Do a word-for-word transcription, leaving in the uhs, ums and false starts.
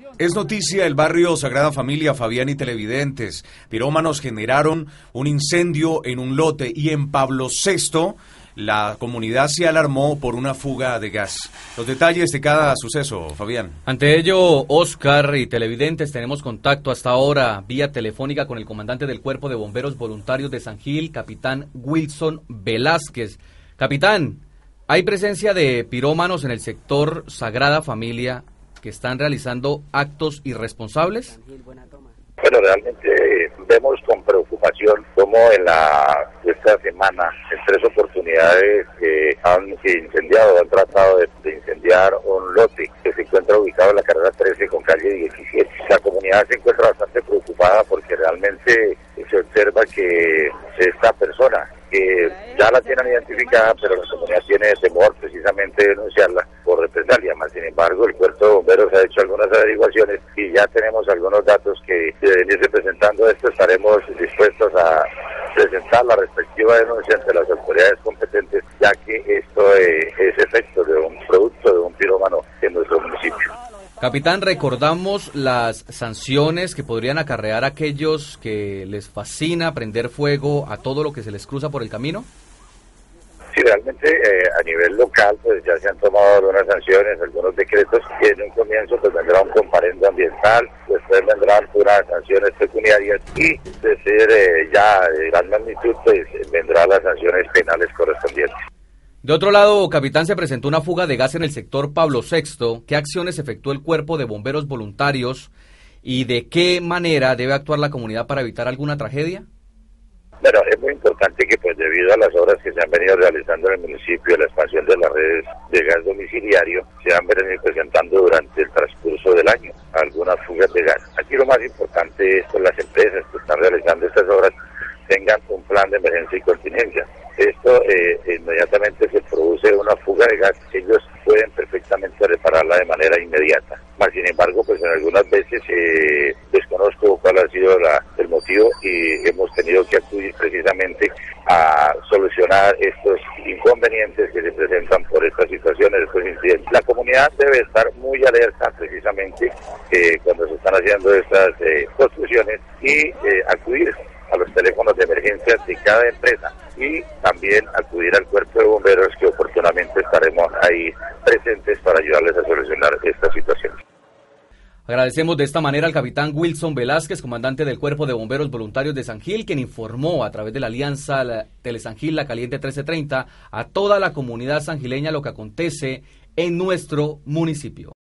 Es noticia el barrio Sagrada Familia, Fabián y televidentes. Pirómanos generaron un incendio en un lote y en Pablo sexto la comunidad se alarmó por una fuga de gas. Los detalles de cada suceso, Fabián. Ante ello, Oscar y televidentes, tenemos contacto hasta ahora vía telefónica con el comandante del Cuerpo de Bomberos Voluntarios de San Gil, capitán Wilson Velázquez. Capitán, ¿hay presencia de pirómanos en el sector Sagrada Familia que están realizando actos irresponsables? Bueno, realmente vemos con preocupación cómo en la esta semana, en tres oportunidades, eh, han incendiado, han tratado de, de incendiar un lote que se encuentra ubicado en la carrera trece con calle diecisiete. La comunidad se encuentra bastante preocupada porque realmente se observa que esta persona, que ya la tienen identificada, pero la comunidad tiene temor precisamente de denunciarla por represalia. Más sin embargo, el Cuerpo de Bomberos ha hecho algunas averiguaciones y ya tenemos algunos datos que deben irse presentando. Esto estaremos dispuestos a presentar la respectiva denuncia ante las autoridades competentes, ya que esto eh, es efecto de un producto de un pirómano en nuestro municipio. Capitán, recordamos las sanciones que podrían acarrear a aquellos que les fascina prender fuego a todo lo que se les cruza por el camino. Sí, realmente eh, a nivel local pues ya se han tomado algunas sanciones, algunos decretos, y en un comienzo pues vendrá un comparendo ambiental, después vendrán unas sanciones pecuniarias y de ser eh, ya de gran magnitud pues vendrán las sanciones penales correspondientes. De otro lado, capitán, se presentó una fuga de gas en el sector Pablo sexto. ¿Qué acciones efectuó el Cuerpo de Bomberos Voluntarios y de qué manera debe actuar la comunidad para evitar alguna tragedia? Bueno, es muy importante que pues debido a las obras que se han venido realizando en el municipio, la expansión de las redes de gas domiciliario, se han venido presentando durante el transcurso del año algunas fugas de gas. Aquí lo más importante es que las empresas que están realizando estas obras tengan un plan de emergencia y contingencia. Esto eh, inmediatamente se produce una fuga de gas, ellos pueden perfectamente repararla de manera inmediata. Mas sin embargo, pues en algunas veces eh, desconozco cuál ha sido la, el motivo y hemos tenido que acudir precisamente a solucionar estos inconvenientes que se presentan por estas situaciones, estos incidentes. La comunidad debe estar muy alerta precisamente eh, cuando se están haciendo estas eh, construcciones y eh, acudir a los teléfonos de emergencia de cada empresa y también acudir al Cuerpo de Bomberos, que oportunamente estaremos ahí presentes para ayudarles a solucionar esta situación. Agradecemos de esta manera al capitán Wilson Velázquez, comandante del Cuerpo de Bomberos Voluntarios de San Gil, quien informó a través de la alianza la, Telesan Gil La Caliente trece treinta a toda la comunidad sangileña lo que acontece en nuestro municipio.